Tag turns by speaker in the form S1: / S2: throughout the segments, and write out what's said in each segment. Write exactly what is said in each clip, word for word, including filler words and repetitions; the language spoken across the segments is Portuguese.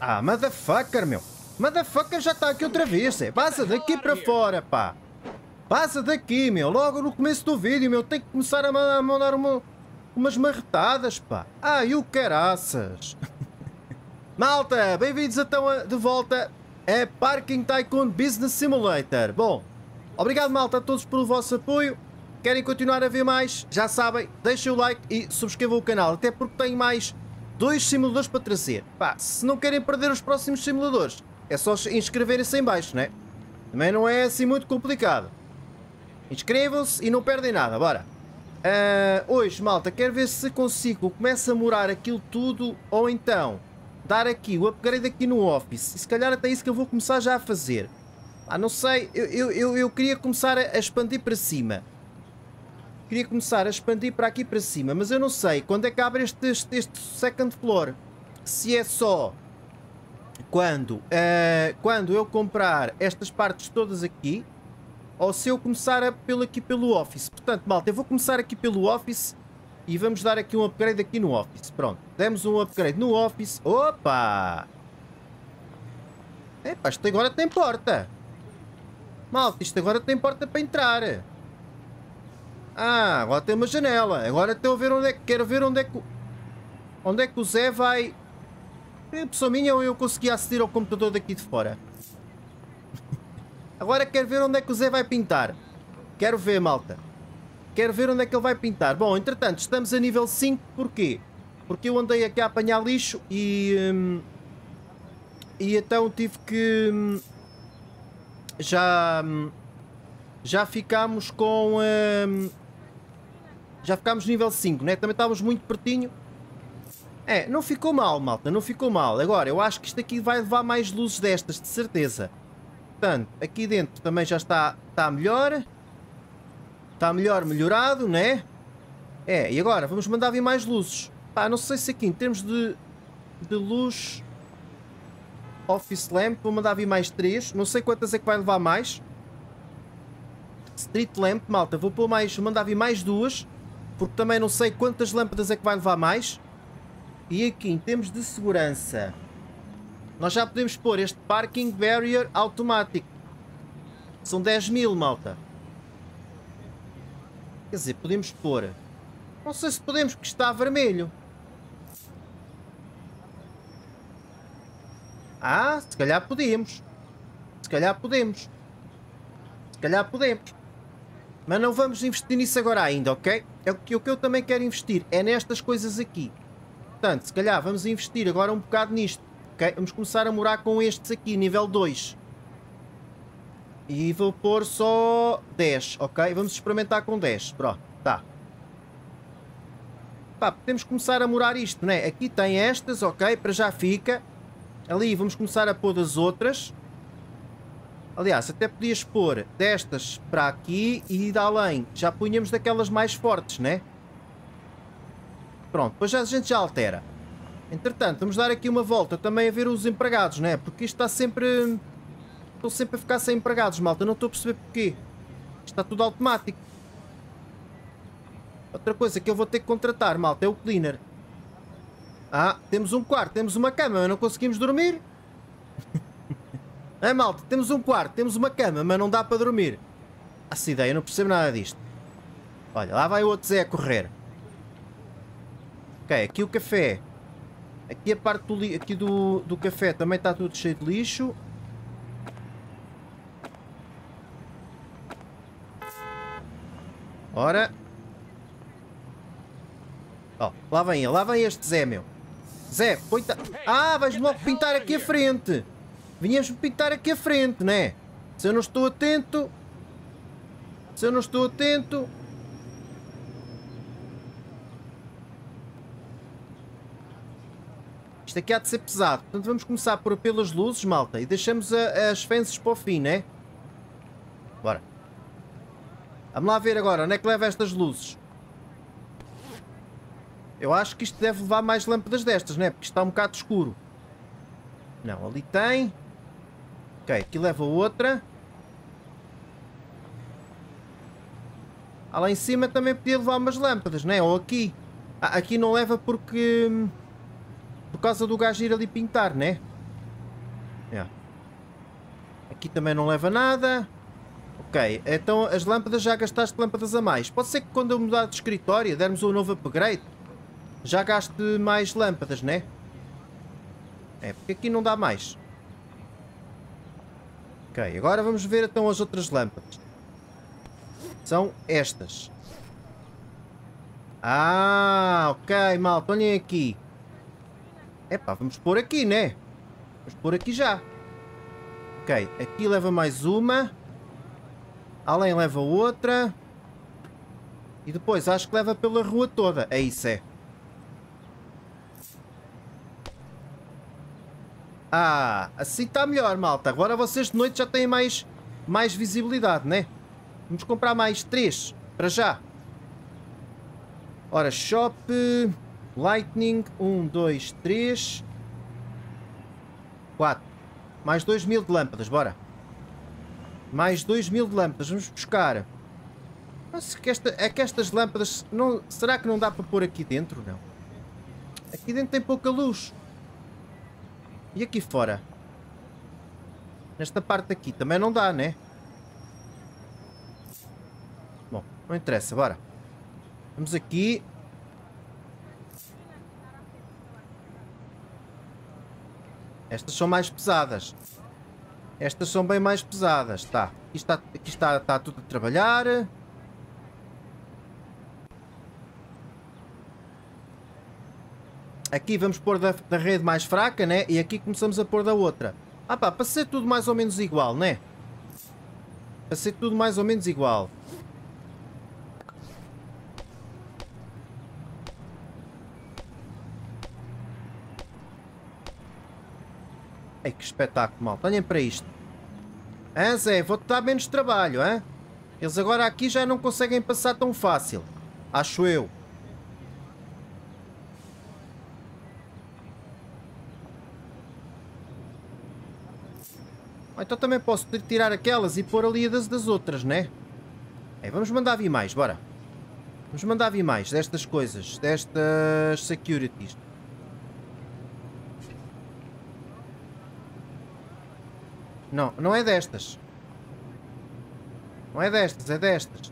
S1: Ah, motherfucker, meu. Motherfucker já está aqui outra vez, é. Passa daqui para fora, pá. Passa daqui, meu. Logo no começo do vídeo, meu. Tem que começar a mandar, a mandar uma, umas marretadas, pá. Ah, e o caraças. Malta, bem-vindos então a, de volta a Parking Tycoon Business Simulator. Bom, obrigado, malta, a todos pelo vosso apoio. Querem continuar a ver mais? Já sabem, deixem o like e subscrevam o canal. Até porque tenho mais dois simuladores para trazer. Pá, se não querem perder os próximos simuladores, é só inscreverem-se em baixo, né? Também não é assim muito complicado. Inscrevam-se e não perdem nada, bora. Uh, hoje, malta, quero ver se consigo começar a morar aquilo tudo ou então dar aqui o upgrade aqui no office. E se calhar até isso que eu vou começar já a fazer. Ah, não sei, eu, eu, eu, eu queria começar a, a expandir para cima. Queria começar a expandir para aqui para cima, mas eu não sei quando é que abre este, este, este second floor. Se é só quando, uh, quando eu comprar estas partes todas aqui, ou se eu começar a, pelo, aqui pelo office. Portanto, malta, eu vou começar aqui pelo office e vamos dar aqui um upgrade aqui no office. Pronto, demos um upgrade no office. Opa! Epá, isto agora tem porta. Malta, isto agora tem porta para entrar. Ah, agora tem uma janela. Agora estou a ver onde é que... Quero ver onde é que... Onde é que o Zé vai... É pessoa minha ou eu consegui aceder ao computador daqui de fora? Agora quero ver onde é que o Zé vai pintar. Quero ver, malta. Quero ver onde é que ele vai pintar. Bom, entretanto, estamos a nível cinco. Porquê? Porque eu andei aqui a apanhar lixo e... Hum, e então tive que... Hum, já... Hum, já ficámos com... Hum, já ficámos nível cinco, né? Também estávamos muito pertinho. É, não ficou mal, malta. Não ficou mal. Agora, eu acho que isto aqui vai levar mais luzes destas, de certeza. Portanto, aqui dentro também já está, está melhor. Está melhor melhorado, né? É, e agora vamos mandar vir mais luzes. Pá, não sei se aqui em termos de, de luz Office Lamp, vou mandar vir mais três. Não sei quantas é que vai levar mais. Street Lamp, malta, vou pôr mais, mandar vir mais duas. Porque também não sei quantas lâmpadas é que vai levar mais. E aqui em termos de segurança, nós já podemos pôr este Parking Barrier automático. São dez mil, malta. Quer dizer, podemos pôr... Não sei se podemos, porque está vermelho. Ah, se calhar podemos. Se calhar podemos. Se calhar podemos. Mas não vamos investir nisso agora ainda, ok? É o que, o que eu também quero investir. É nestas coisas aqui. Portanto, se calhar vamos investir agora um bocado nisto. Okay? Vamos começar a morar com estes aqui, nível dois. E vou pôr só dez, ok? Vamos experimentar com dez. Pronto, tá. Pá, podemos começar a morar isto, né? Aqui tem estas, ok? Para já fica. Ali vamos começar a pôr das outras. Aliás, até podias pôr destas para aqui e de além. Já punhamos daquelas mais fortes, né? Pronto, depois já, a gente já altera. Entretanto, vamos dar aqui uma volta também a ver os empregados, né? Porque isto está sempre... Estou sempre a ficar sem empregados, malta. Não estou a perceber porquê. Isto está tudo automático. Outra coisa que eu vou ter que contratar, malta, é o cleaner. Ah, temos um quarto, temos uma cama, mas não conseguimos dormir. É, malta, temos um quarto, temos uma cama, mas não dá para dormir. Essa ideia, eu não percebo nada disto. Olha, lá vai o outro Zé a correr. Ok, aqui o café. Aqui a parte do, li aqui do, do café também está tudo cheio de lixo. Ora. Oh, lá vem ele, lá vem este Zé, meu. Zé, põe-te... Ah, vais-me logo pintar aqui a frente. Vinhas-me pintar aqui a frente, né? Se eu não estou atento... Se eu não estou atento... Isto aqui há de ser pesado. Portanto, vamos começar por pelas luzes, malta. E deixamos a, as fences para o fim, né? Bora. Vamos lá ver agora. Onde é que leva estas luzes? Eu acho que isto deve levar mais lâmpadas destas, né? Porque isto está um bocado escuro. Não, ali tem. Ok, aqui leva outra. Ah, lá em cima também podia levar umas lâmpadas, né? Ou aqui. Ah, aqui não leva porque... Por causa do gajo ir ali pintar, né? Yeah. Aqui também não leva nada. Ok, então as lâmpadas, já gastaste lâmpadas a mais. Pode ser que quando eu mudar de escritório, dermos um novo upgrade, já gaste mais lâmpadas, né? É, porque aqui não dá mais. Ok, agora vamos ver então as outras lâmpadas. São estas. Ah, ok, malta, olhem aqui. Epá, vamos pôr aqui, né? Vamos pôr aqui já. Ok, aqui leva mais uma. Além leva outra. E depois acho que leva pela rua toda. É isso, é. Ah, assim está melhor, malta. Agora vocês de noite já têm mais, mais visibilidade, né? Vamos comprar mais três, para já. Ora, shop, lightning, um, dois, três, quatro. Mais dois mil de lâmpadas, bora. Mais dois mil de lâmpadas, vamos buscar. Mas que esta, é que estas lâmpadas, não, será que não dá para pôr aqui dentro? Não. Aqui dentro tem pouca luz. E aqui fora? Nesta parte aqui também não dá, né? Bom, não interessa, bora. Vamos aqui. Estas são mais pesadas. Estas são bem mais pesadas. Tá. Aqui está, aqui está, está tudo a trabalhar. Aqui vamos pôr da, da rede mais fraca, né? E aqui começamos a pôr da outra. Ah pá, para ser tudo mais ou menos igual, né? Para ser tudo mais ou menos igual. Ei, que espetáculo, mal. Olhem para isto. Ah, Zé, vou-te dar menos trabalho, hein? Eles agora aqui já não conseguem passar tão fácil. Acho eu. Então também posso tirar aquelas e pôr ali das, das outras, né? É, vamos mandar vir mais, bora. Vamos mandar vir mais destas coisas, destas securities. Não, não é destas. Não é destas, é destas.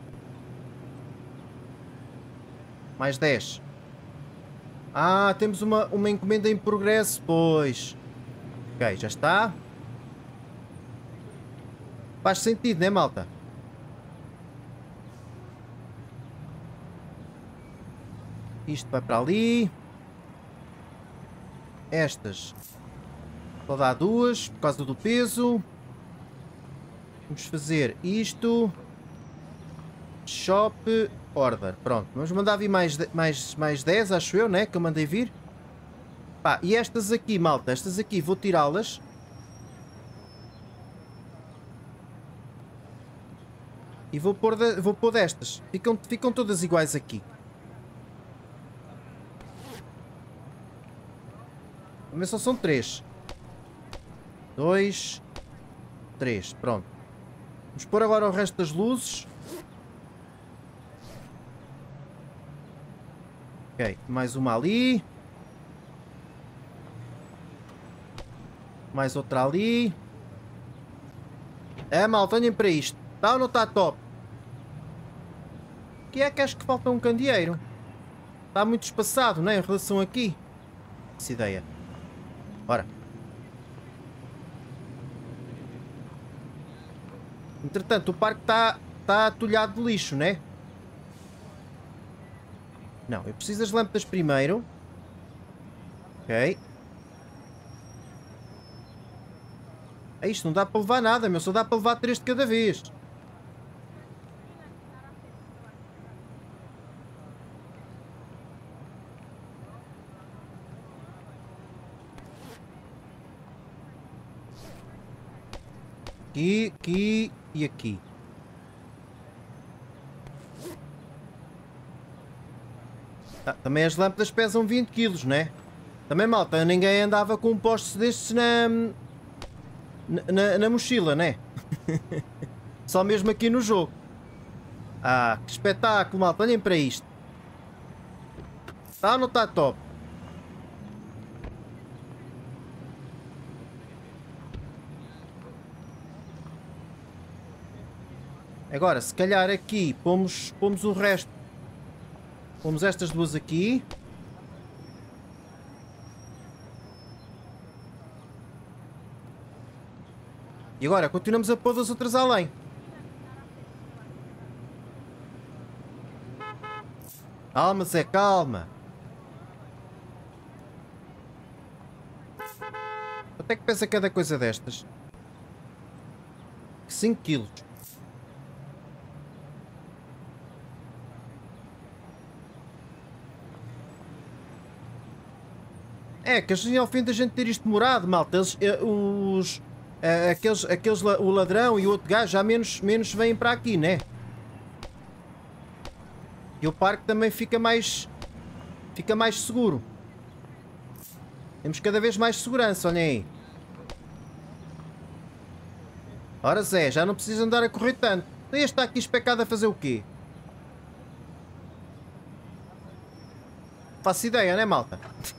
S1: Mais dez. Ah, temos uma, uma encomenda em progresso, pois. Ok, já está. Faz sentido, né, malta? Isto vai para ali. Estas. Só dá duas, por causa do peso. Vamos fazer isto. Shop. Order. Pronto. Vamos mandar vir mais, mais, mais dez, acho eu, né? Que eu mandei vir. Pá, e estas aqui, malta. Estas aqui, vou tirá-las. E vou pôr, de, vou pôr destas. Ficam, ficam todas iguais aqui. Também só são três. Dois. Três. Pronto. Vamos pôr agora o resto das luzes. Ok. Mais uma ali. Mais outra ali. É, malta, olhem para isto. Está ou não está top? Que é que acho que falta um candeeiro. Está muito espaçado, né? Em relação aqui. Essa ideia. Bora. Entretanto, o parque está tá atulhado de lixo, né? Não, eu preciso das lâmpadas primeiro. Ok. É isto, não dá para levar nada, meu. Só dá para levar três de cada vez. Aqui, aqui e aqui. Ah, também as lâmpadas pesam vinte quilos, né? Também, malta, ninguém andava com um poste destes na, na, na mochila, né? Só mesmo aqui no jogo. Ah, que espetáculo, malta. Olhem para isto. Está ou não está top? Agora, se calhar aqui pomos, pomos o resto. Pomos estas duas aqui. E agora continuamos a pôr as outras além. Calma, Zé, calma. Quanto é que pesa cada coisa destas? cinco quilos. É, que assim ao fim da gente ter isto demorado, malta, eles, eh, os, eh, aqueles, aqueles, la- o ladrão e o outro gajo já menos, menos vêm para aqui, né? E o parque também fica mais, fica mais seguro. Temos cada vez mais segurança, olhem aí. Ora Zé, já não precisa andar a correr tanto. Então este está aqui especado a fazer o quê? Faço ideia, né, malta?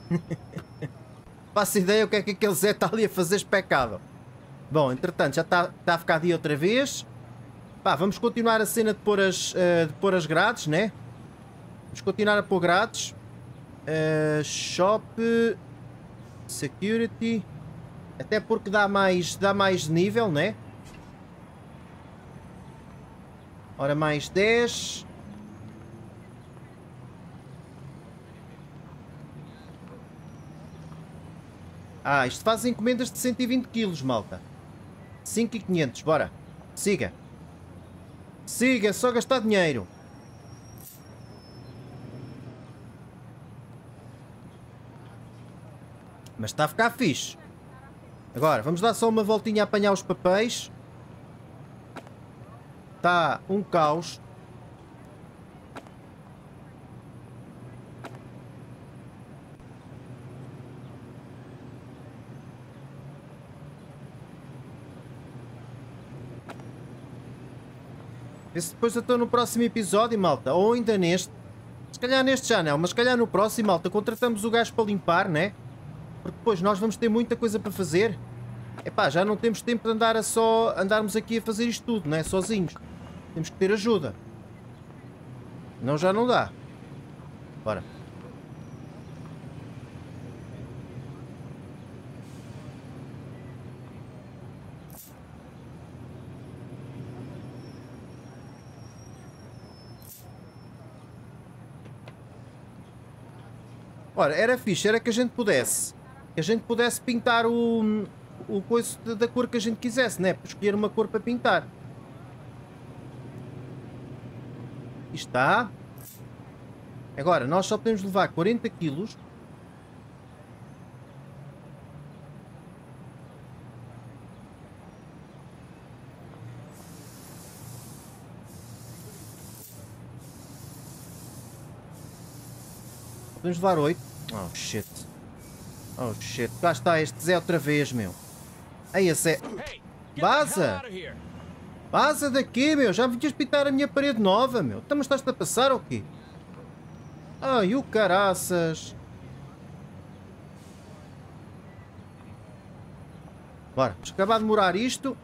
S1: Faço ideia o que é que aquele Zé está ali a fazer especado. Bom, entretanto, já está, está a ficar dia outra vez. Pá, vamos continuar a cena de pôr as, uh, de pôr as grades, né? Vamos continuar a pôr grades. Uh, shop. Security. Até porque dá mais, dá mais nível, né? Ora, mais dez. Ah, isto faz encomendas de cento e vinte quilos, malta. cinco mil e quinhentos, bora. Siga. Siga, só gastar dinheiro. Mas está a ficar fixe. Agora, vamos dar só uma voltinha a apanhar os papéis. Está um caos. Vê se depois eu estou no próximo episódio, malta. Ou ainda neste. Se calhar neste já não, mas se calhar no próximo, malta. Contratamos o gajo para limpar, né? Porque depois nós vamos ter muita coisa para fazer. Epá, já não temos tempo de andar a só andarmos aqui a fazer isto tudo, né? Sozinhos. Temos que ter ajuda. Não, já não dá. Bora. Ora, era fixe, era que a gente pudesse. Que a gente pudesse pintar o, o coisa da cor que a gente quisesse, né? Para escolher uma cor para pintar. Está. Agora, nós só podemos levar quarenta quilos. Podemos levar oito. Oh shit. Oh shit. Cá está este Zé outra vez, meu. Aí a Zé. Vaza! Vaza daqui, meu. Já me vinhas pintar a minha parede nova, meu. Então, mas estás-te a passar ou quê? Ai, o caraças. Bora, vamos acabar de demorar isto.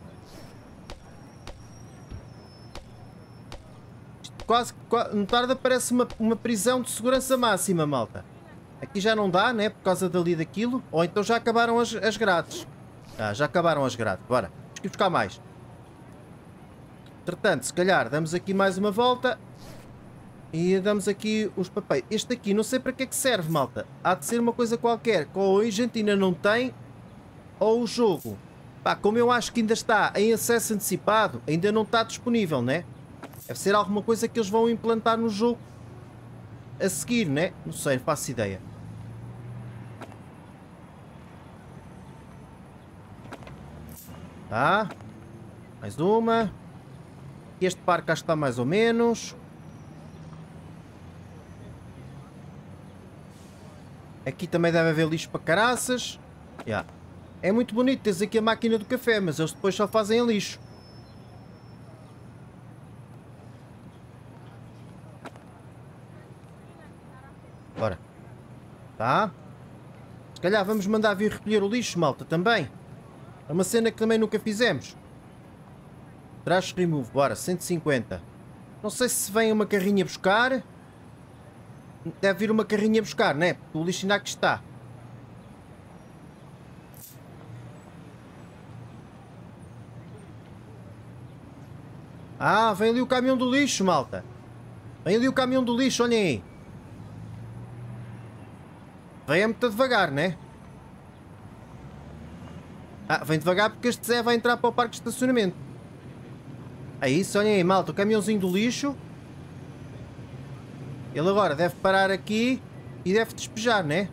S1: Quase, quase não tarda, parece uma, uma prisão de segurança máxima, malta. Aqui já não dá, né? Por causa dali daquilo. Ou então já acabaram as, as grades. Ah, já acabaram as grades. Bora, temos que ir buscar mais. Entretanto, se calhar damos aqui mais uma volta. E damos aqui os papéis. Este aqui não sei para que é que serve, malta. Há de ser uma coisa qualquer que ou a gente ainda não tem, ou o jogo. Pá, como eu acho que ainda está em acesso antecipado, ainda não está disponível, né? Deve ser alguma coisa que eles vão implantar no jogo a seguir, né? Não sei, não faço ideia. Tá. Mais uma. Este parque acho que está mais ou menos. Aqui também deve haver lixo para caraças. Yeah. É muito bonito teres aqui a máquina do café, mas eles depois só fazem a lixo. Bora. Tá. Se calhar vamos mandar vir recolher o lixo, malta, também. É uma cena que também nunca fizemos. Trash remove, bora, cento e cinquenta. Não sei se vem uma carrinha buscar. Deve vir uma carrinha buscar, né? Porque o lixo ainda aqui está. Ah, vem ali o caminhão do lixo, malta. Vem ali o caminhão do lixo, olhem aí. Vem muito devagar, né? Ah, vem devagar porque este Zé vai entrar para o parque de estacionamento. É isso, olhem aí, malta, o caminhãozinho do lixo. Ele agora deve parar aqui e deve despejar, né?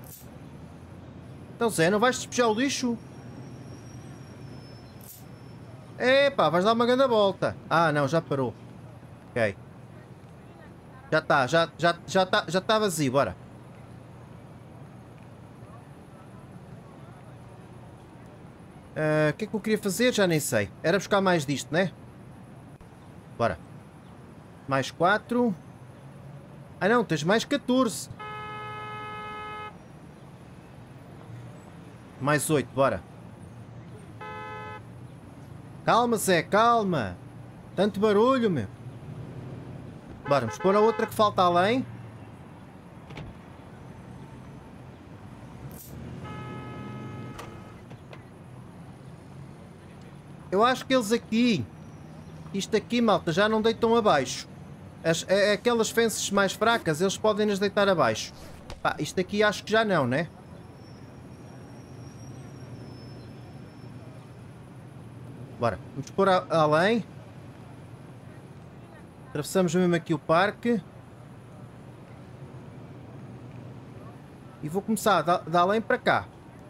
S1: Então Zé, não vais despejar o lixo? Epá, vais dar uma grande volta. Ah, não, já parou. Ok. Já está, já está, já, já tá, já tá vazio, bora. O uh, que é que eu queria fazer? Já nem sei. Era buscar mais disto, né? Bora. Mais quatro. Ah não, tens mais catorze. Mais oito, bora. Calma, Zé, calma. Tanto barulho, meu. Bora, vamos pôr a outra que falta além. Eu acho que eles aqui... Isto aqui, malta, já não deitam abaixo. As, é, aquelas fences mais fracas, eles podem nos deitar abaixo. Pá, isto aqui acho que já não, né? Bora, vamos pôr a, além. Atravessamos mesmo aqui o parque. E vou começar da, da além para cá.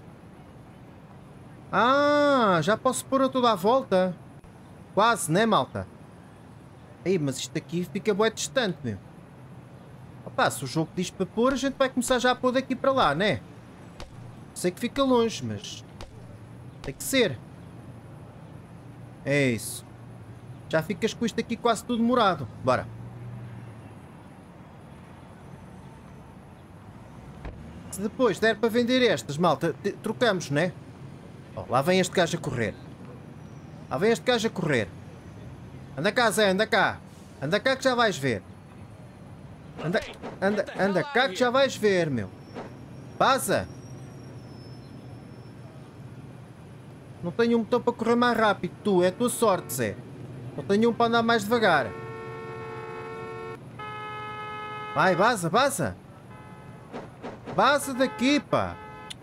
S1: Ah, já posso pôr toda a volta. Quase, né, malta? Ei, mas isto aqui fica bué distante, meu. Opa, se o jogo diz para pôr, a gente vai começar já a pôr daqui para lá, né? Sei que fica longe, mas... tem que ser. É isso. Já ficas com isto aqui quase tudo morado. Bora. Se depois der para vender estas, malta, trocamos, né? Oh, lá vem este gajo a correr. Lá vem este gajo a correr. Anda cá, Zé, anda cá. Anda cá que já vais ver. Anda, anda, anda cá que já vais ver, meu. Passa. Não tenho um botão para correr mais rápido, tu. É a tua sorte, Zé. Não tenho um para andar mais devagar. Vai, vaza, vaza. Vaza daqui, pá.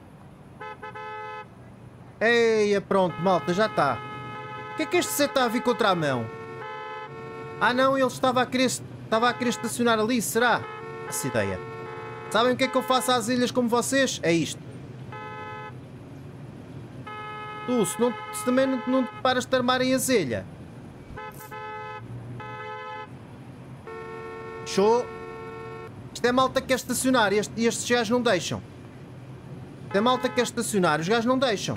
S1: Eia, pronto, malta, já está. O que é que este Zé está a vir contra a mão? Ah não, ele estava a querer, estava a querer estacionar ali, será? Essa ideia. Sabem o que é que eu faço às ilhas como vocês? É isto. Tu, se, não, se também não, não te paras de armar em azelha. Show. Isto é malta que quer estacionar e este, estes gajos não deixam. Isto é malta que quer estacionar, os gajos não deixam.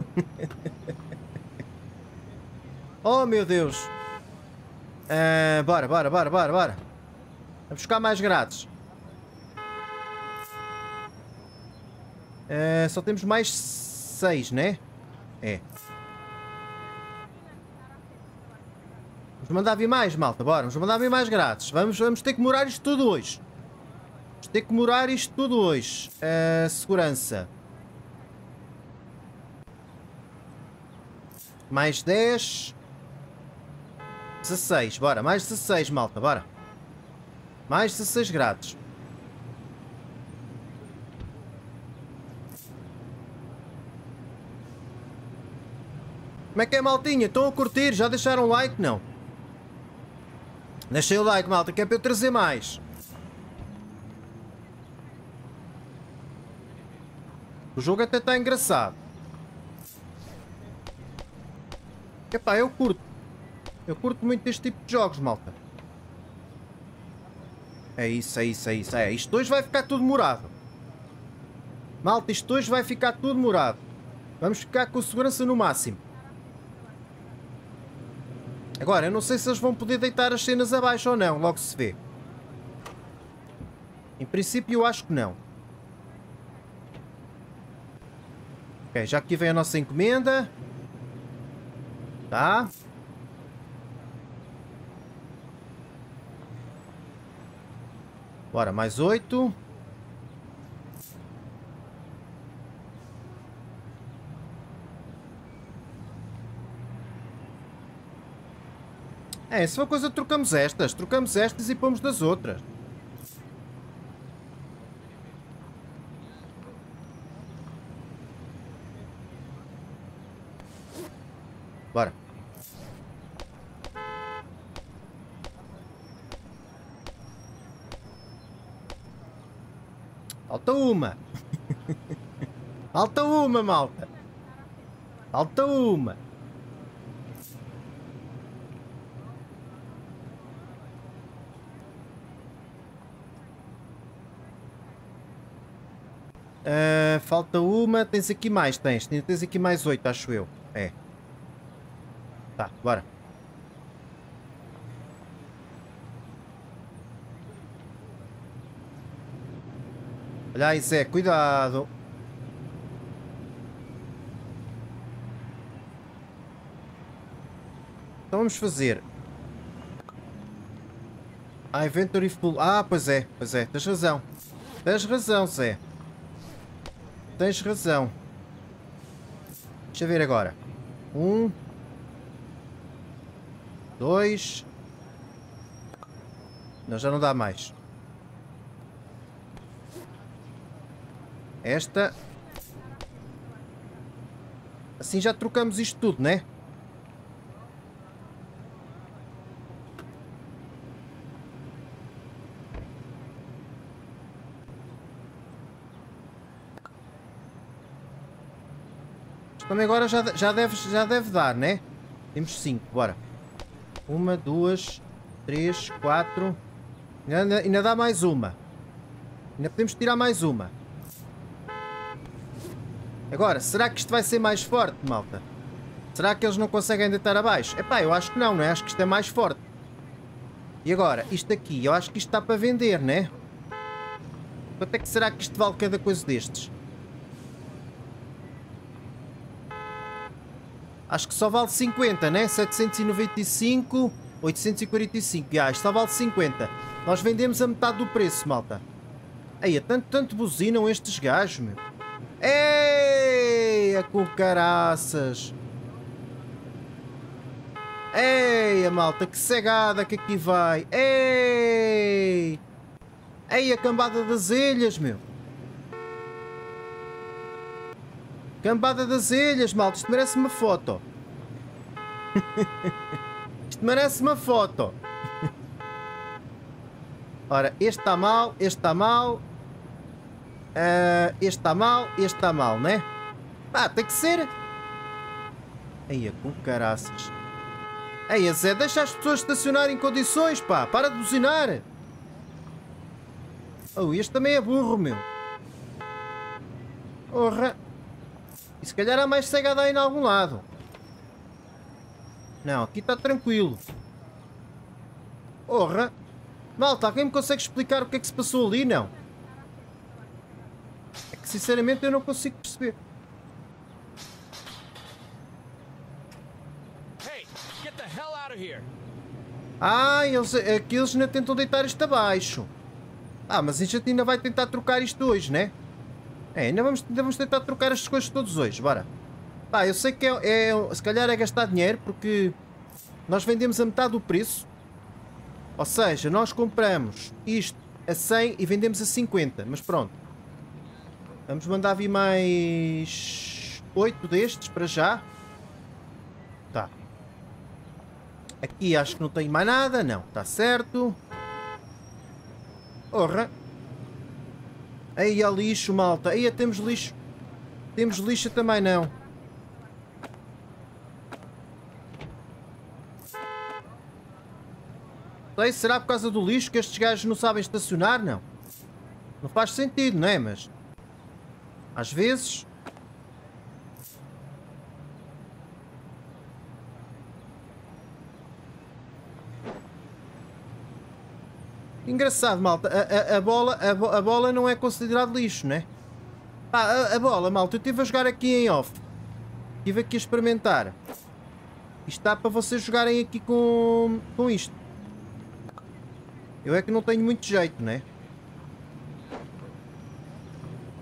S1: Oh meu Deus. Uh, bora, bora, bora, bora, bora. A buscar mais grades. Uh, só temos mais seis, né? É. Vamos mandar vir mais, malta, bora. Vamos mandar vir mais grades. Vamos, vamos ter que morar isto tudo hoje. Vamos ter que morar isto tudo hoje. Uh, segurança. Mais dez. dezasseis, bora. Mais dezasseis, malta, bora. Mais dezasseis grades. Como é que é, maltinha? Estão a curtir? Já deixaram like? Não. Deixei o like, malta, que é para eu trazer mais. O jogo até está engraçado. Epá, eu curto. Eu curto muito este tipo de jogos, malta. É isso, é isso, é isso. É, isto hoje vai ficar tudo morado. Malta, isto hoje vai ficar tudo morado. Vamos ficar com segurança no máximo. Agora, eu não sei se eles vão poder deitar as cenas abaixo ou não. Logo se vê. Em princípio, eu acho que não. Ok, já aqui vem a nossa encomenda. Tá. Bora, mais oito. É, se for coisa, trocamos estas. Trocamos estas e pomos das outras. Bora. Falta uma. Falta uma, malta. Falta uma. Uh, falta uma. Tens aqui mais, tens. Tens aqui mais oito, acho eu. É. Tá, bora. Olha aí, Zé, cuidado. Então vamos fazer. Ah, Inventory Full. Ah, pois é, pois é, tens razão. Tens razão, Zé. Tens razão. Deixa eu ver agora. Um. Dois. Não, já não dá mais. Esta. Assim já trocamos isto tudo, né? Também agora já, já, deve, já deve dar, né? Temos cinco, bora. Uma, duas, três, quatro. Ainda, ainda dá mais uma. Ainda podemos tirar mais uma. Agora, será que isto vai ser mais forte, malta? Será que eles não conseguem deitar abaixo? Epá, eu acho que não, não é? Acho que isto é mais forte. E agora, isto aqui, eu acho que isto está para vender, né? Quanto é que será que isto vale cada coisa destes? Acho que só vale cinquenta, né? setecentos e noventa e cinco, oitocentos e quarenta e cinco. Ah, isto só vale cinquenta. Nós vendemos a metade do preço, malta. Aí, tanto, tanto buzinam estes gajos, meu. Eia, com caraças. Eia, malta, que cegada que aqui vai. Ei. Ei, a cambada das ilhas, meu. Cambada das ilhas, malta. Isto merece uma foto. Isto merece uma foto. Ora, este está mal, este está mal. Uh, este está mal, este está mal, né? Ah, tem que ser. Eia, com caraças. Eia, Zé, deixa as pessoas estacionarem em condições, pá. Para de buzinar. Oh, este também é burro, meu. Porra. E se calhar há mais cegada aí em algum lado. Não, aqui está tranquilo. Porra. Malta, alguém me consegue explicar o que é que se passou ali? Não. É que sinceramente eu não consigo perceber. Ah, eles, aqueles ainda tentam deitar isto abaixo. Ah, mas a gente ainda vai tentar trocar isto hoje, né? É, ainda vamos, ainda vamos tentar trocar estas coisas todos hoje, bora. Pá, eu sei que é, é, se calhar é gastar dinheiro, porque nós vendemos a metade do preço. Ou seja, nós compramos isto a cem e vendemos a cinquenta, mas pronto. Vamos mandar vir mais oito destes para já. Tá. Aqui acho que não tenho mais nada, não, está certo. Porra. Aí há lixo, malta. Aí temos lixo. Temos lixo também não. Sei, será por causa do lixo que estes gajos não sabem estacionar? Não. Não faz sentido, não é? Mas às vezes. Engraçado, malta. A, a, a, bola, a, a bola não é considerado lixo, né? Ah, a, a bola, malta. Eu estive a jogar aqui em off. Estive aqui a experimentar. Isto está para vocês jogarem aqui com, com isto. Eu é que não tenho muito jeito, né?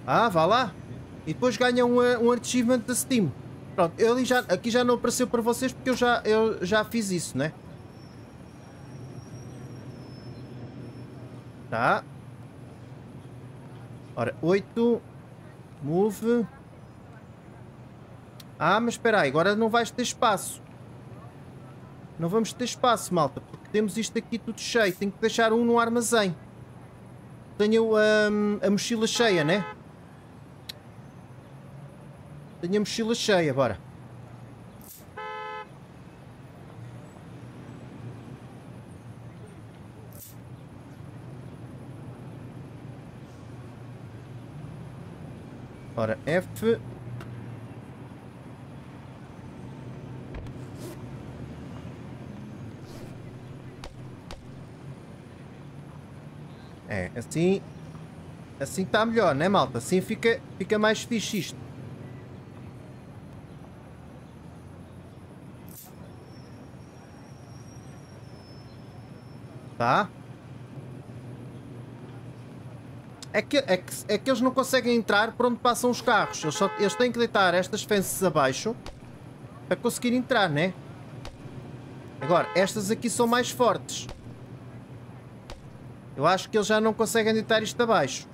S1: Ah, vá lá. E depois ganha um, um achievement da Steam. Pronto, eu já, aqui já não apareceu para vocês porque eu já, eu já fiz isso, né? Tá. Ora, oito. Move. Ah, mas espera aí, agora não vais ter espaço. Não vamos ter espaço, malta, porque temos isto aqui tudo cheio. Tenho que deixar um no armazém. Tenho um, a mochila cheia, né? Tenho a mochila cheia, bora. Ora, F. É, assim... Assim está melhor, né, malta? Assim fica, fica mais fixe isto. Tá? É que, é, que, é que eles não conseguem entrar por onde passam os carros. Eles, só, eles têm que deitar estas fences abaixo para conseguir entrar, né? Agora, estas aqui são mais fortes. Eu acho que eles já não conseguem deitar isto abaixo.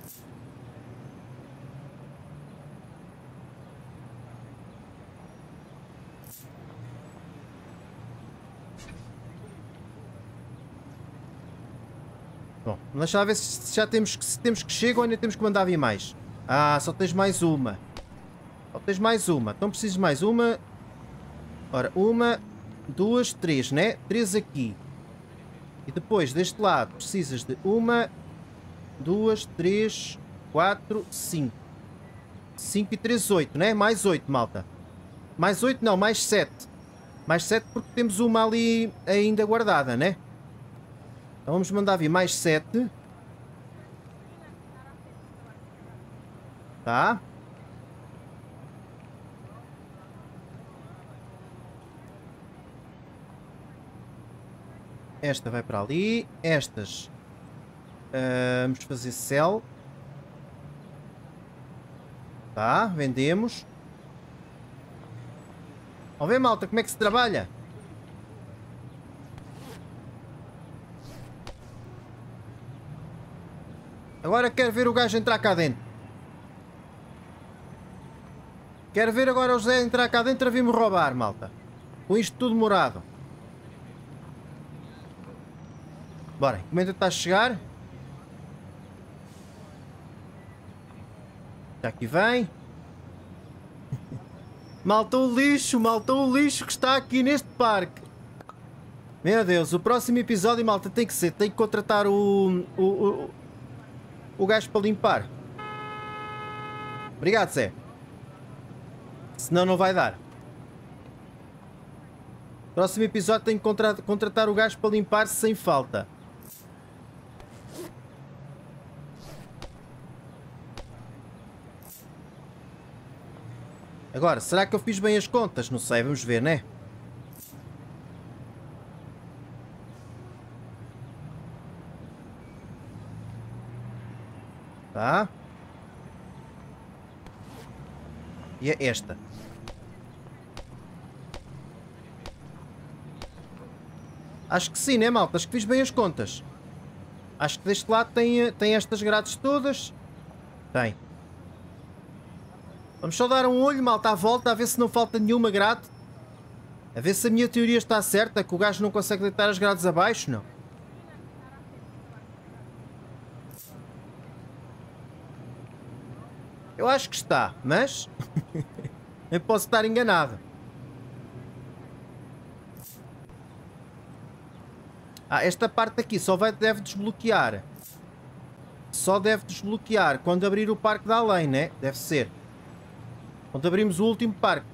S1: Bom, deixa lá ver se já temos que, se temos que chegar ou ainda temos que mandar vir mais. Ah, só tens mais uma. Só tens mais uma. Então preciso de mais uma. Ora, uma, duas, três, né? Três aqui. E depois, deste lado, precisas de uma, duas, três, quatro, cinco. Cinco e três, oito, né? Mais oito, malta. Mais oito não, mais sete. Mais sete porque temos uma ali ainda guardada, né? Então vamos mandar vir mais sete. Tá? Esta vai para ali. Estas. Uh, vamos fazer sell. Tá, vendemos. Vamos ver, malta, como é que se trabalha? Agora quero ver o gajo entrar cá dentro. Quero ver agora o José entrar cá dentro a vir-me roubar, malta. Com isto tudo morado. Bora, a encomenda está a chegar. Já aqui vem. Malta o lixo, malta o lixo que está aqui neste parque. Meu Deus, o próximo episódio, malta, tem que ser. Tem que contratar o... O, o, o gajo para limpar. Obrigado, Zé. Senão não vai dar. Próximo episódio tem que contra contratar o gajo para limpar sem falta. Agora, será que eu fiz bem as contas? Não sei, vamos ver, né? Tá. E é esta. Acho que sim, né, malta? Acho que fiz bem as contas. Acho que deste lado tem, tem estas grades todas. Tem. Vamos só dar um olho, malta, à volta, a ver se não falta nenhuma grade. A ver se a minha teoria está certa, que o gajo não consegue deitar as grades abaixo, não. Eu acho que está, mas... eu posso estar enganado. Ah, esta parte aqui só vai, deve desbloquear. Só deve desbloquear quando abrir o parque da além, né? Deve ser. Quando abrimos o último parque.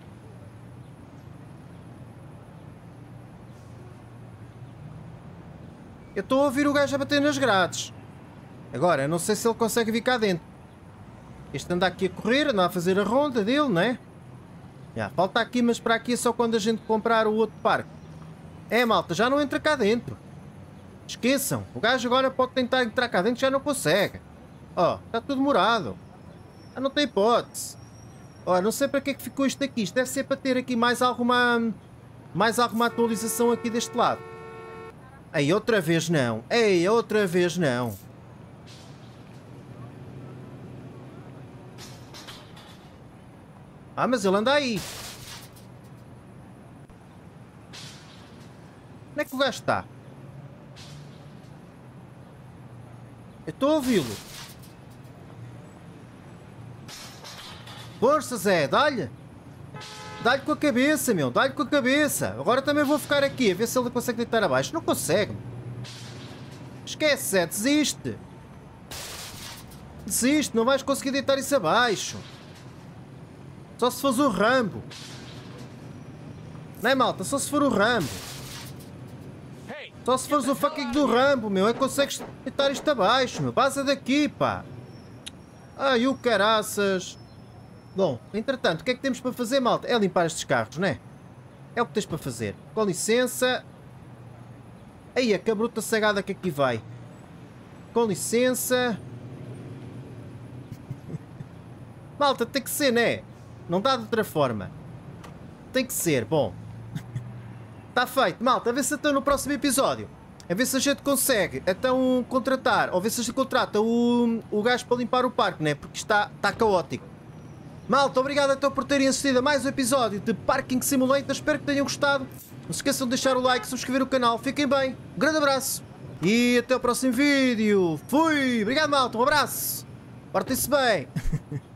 S1: Eu estou a ouvir o gajo a bater nas grades. Agora, eu não sei se ele consegue vir cá dentro. Este anda aqui a correr, anda a fazer a ronda dele, não é? Já, falta aqui, mas para aqui é só quando a gente comprar o outro parque. É, malta, já não entra cá dentro. Esqueçam. O gajo agora pode tentar entrar cá dentro e já não consegue. Ó, oh, está tudo morado. Ah, não tem hipótese. Olha, não sei para que é que ficou isto aqui. Isto deve ser para ter aqui mais alguma... Mais alguma atualização aqui deste lado. Ei, outra vez não. Ei, outra vez não. Ah, mas ele anda aí. Onde é que o gajo está? Eu estou a ouvi-lo. Força, Zé, dá-lhe. Dá-lhe com a cabeça, meu. Dá-lhe com a cabeça. Agora também vou ficar aqui a ver se ele consegue deitar abaixo. Não consegue. Esquece, Zé. Desiste. Desiste. Não vais conseguir deitar isso abaixo. Só se fores o Rambo. Não é, malta? Só se for o Rambo. Só se fores o fucking do Rambo, meu. É que consegues deitar isto abaixo, meu. Passa daqui, pá. Ai, o caraças. Bom, entretanto, o que é que temos para fazer, malta? É limpar estes carros, não é? É o que tens para fazer. Com licença. Aí, a cabruta sagada que aqui vai. Com licença. Malta, tem que ser, não é? Não dá de outra forma. Tem que ser, bom. Está feito, malta. A ver se até no próximo episódio. A ver se a gente consegue então contratar. Ou ver se a gente contrata o, o gajo para limpar o parque, né? Porque está, está caótico. Malta, obrigado então por terem assistido a mais um episódio de Parking Simulator. Espero que tenham gostado. Não se esqueçam de deixar o like, subscrever o canal. Fiquem bem. Um grande abraço. E até o próximo vídeo. Fui. Obrigado, malta. Um abraço. Portem-se bem.